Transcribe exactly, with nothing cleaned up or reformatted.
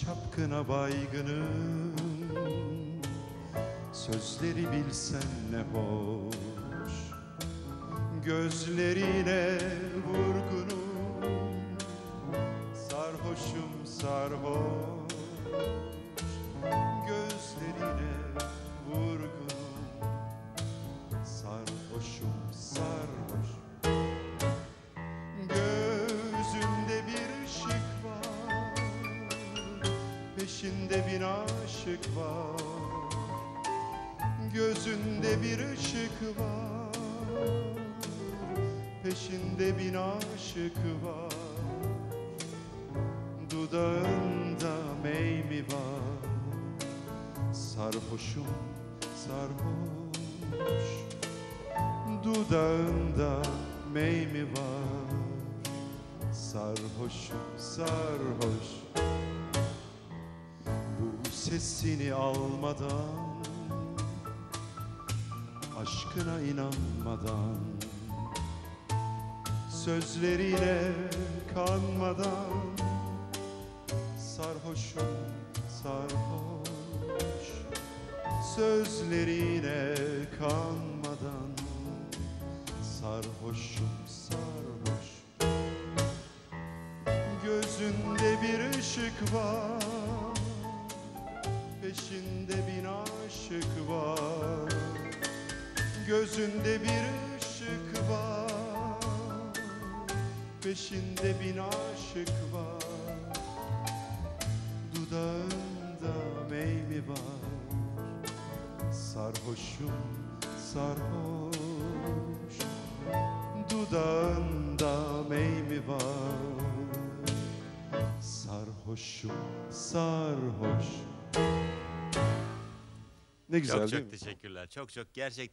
Çapkına baygınım, sözleri bilsen ne hoş. Gözlerine vurgunum, sarhoşum sarhoş. Gözlerine vurgunum, sarhoşum sarhoş. Gözünde bir ışık var, peşinde bin aşık var. Gözünde bir ışık var, peşinde bin aşık var. Dudağında mey mi var, sarhoşum sarhoş. Dudağında mey mi var, sarhoşum sarhoş. Bu sesini almadan, aşkına inanmadan, sözlerine kanmadan, sarhoşum sarhoş. Sözlerine kanmadan, sarhoşum sarhoş. Gözünde bir ışık var, peşinde bin aşık var. Gözünde bir ışık var, peşinde bin aşık var. Dudağında mey mi var, sarhoşum sarhoş. Dudağında mey mi var, sarhoşum sarhoş. Ne güzel Çok değil çok mi? teşekkürler. Çok çok gerçekten.